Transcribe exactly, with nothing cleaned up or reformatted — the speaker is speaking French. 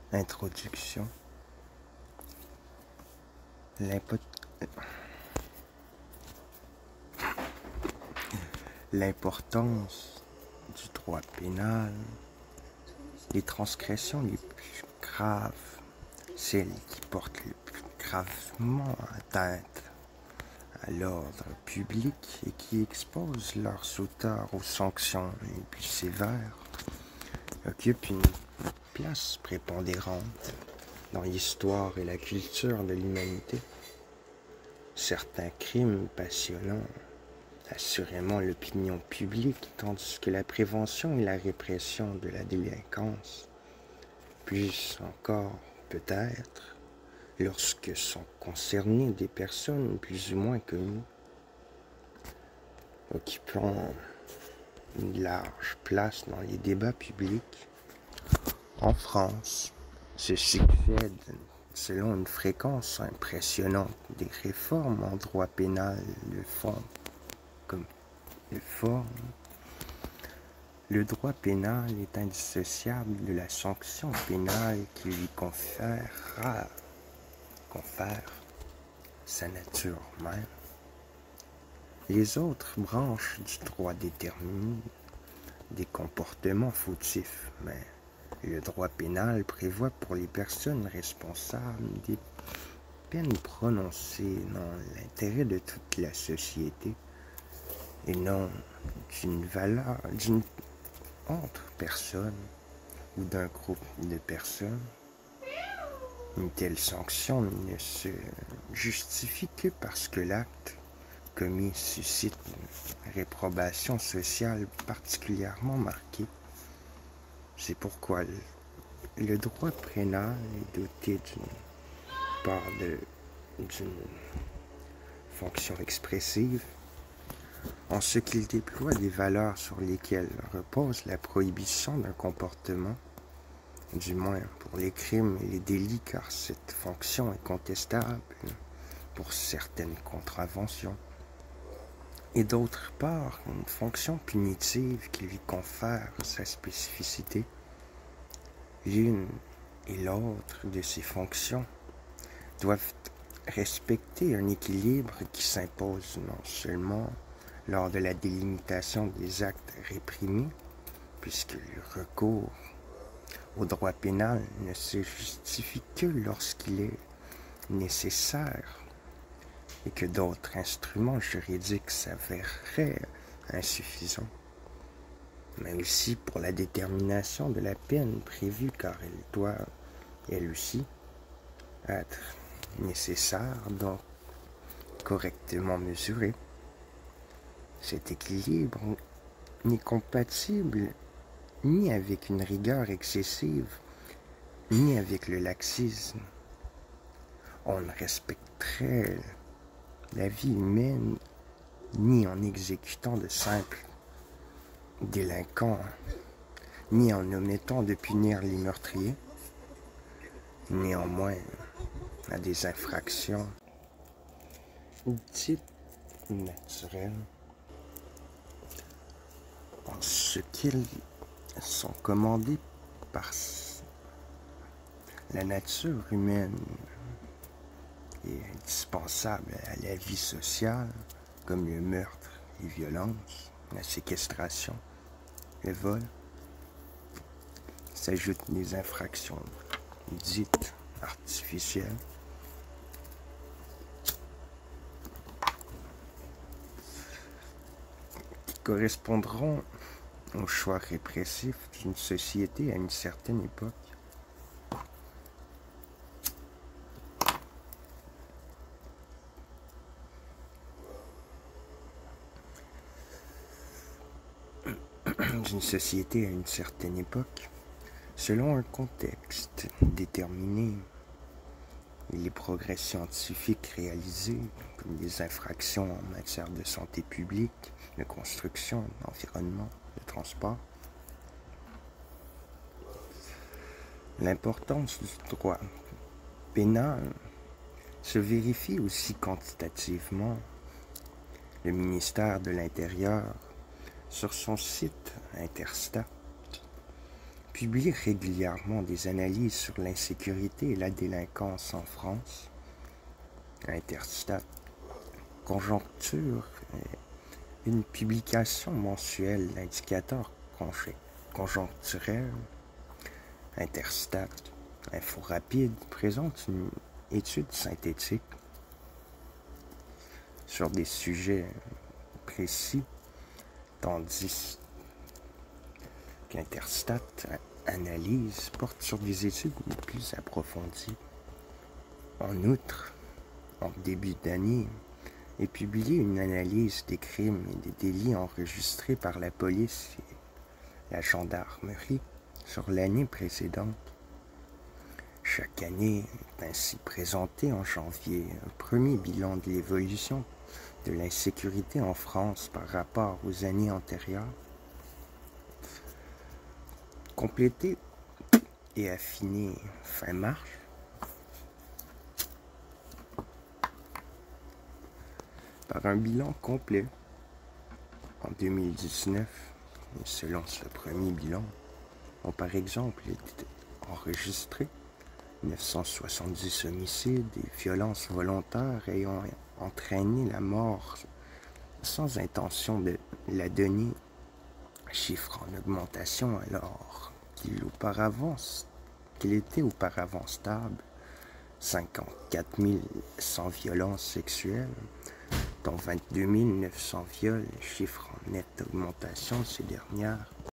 Introduction. L'importance du droit pénal, les transgressions les plus graves, celles qui portent le plus gravement atteinte à l'ordre public et qui exposent leurs auteurs aux sanctions les plus sévères, occupent une place prépondérante dans l'histoire et la culture de l'humanité. Certains crimes passionnants assurément l'opinion publique, tandis que la prévention et la répression de la délinquance, plus encore peut-être, lorsque sont concernées des personnes plus ou moins connues, occupant une large place dans les débats publics. En France, se succèdent, selon une fréquence impressionnante, des réformes en droit pénal de fond comme de forme. Le droit pénal est indissociable de la sanction pénale qui lui confère, confère sa nature même. Les autres branches du droit déterminent des comportements fautifs, mais le droit pénal prévoit pour les personnes responsables des peines prononcées dans l'intérêt de toute la société et non d'une valeur, d'une autre personne ou d'un groupe de personnes. Une telle sanction ne se justifie que parce que l'acte commis suscite une réprobation sociale particulièrement marquée. C'est pourquoi le, le droit pénal est doté d'une part de, d'une fonction expressive, en ce qu'il déploie des valeurs sur lesquelles repose la prohibition d'un comportement, du moins pour les crimes et les délits, car cette fonction est contestable pour certaines contraventions, et d'autre part une fonction punitive qui lui confère sa spécificité. L'une et l'autre de ces fonctions doivent respecter un équilibre qui s'impose non seulement lors de la délimitation des actes réprimés, puisque le recours au droit pénal ne se justifie que lorsqu'il est nécessaire et que d'autres instruments juridiques s'avéreraient insuffisants, mais aussi pour la détermination de la peine prévue, car elle doit, elle aussi, être nécessaire, donc correctement mesurée. Cet équilibre n'est compatible ni avec une rigueur excessive, ni avec le laxisme. On ne respecterait la vie humaine ni en exécutant de simples délinquants, ni en omettant de punir les meurtriers. Néanmoins, à des infractions dites naturelles, en ce qu'ils sont commandés par la nature humaine et indispensables à la vie sociale, comme le meurtre, les violences, la séquestration, le vol, s'ajoutent des infractions dites artificielles, qui correspondront au choix répressif d'une société à une certaine époque. D'une société à une certaine époque, selon un contexte déterminé, et les progrès scientifiques réalisés, comme les infractions en matière de santé publique, de construction, d'environnement, de transport. L'importance du droit pénal se vérifie aussi quantitativement. Le ministère de l'Intérieur, sur son site Interstat, publie régulièrement des analyses sur l'insécurité et la délinquance en France. Interstat Conjoncture, une publication mensuelle d'indicateurs conjoncturels. Interstat Info Rapide présente une étude synthétique sur des sujets précis, tandis qu'Interstat Analyse porte sur des études plus approfondies. En outre, en début d'année, est publiée une analyse des crimes et des délits enregistrés par la police et la gendarmerie sur l'année précédente. Chaque année est ainsi présenté en janvier un premier bilan de l'évolution de l'insécurité en France par rapport aux années antérieures, complété et affiné fin mars. Par un bilan complet en deux mille dix-neuf, et selon ce premier bilan, ont par exemple été enregistrés neuf cent soixante-dix homicides et violences volontaires ayant entraîné la mort sans intention de la donner, chiffre en augmentation alors qu'il auparavant, qu'il était auparavant stable, cinquante-quatre mille cent violences sexuelles, dont vingt-deux mille neuf cents viols, chiffre en nette augmentation ces dernières.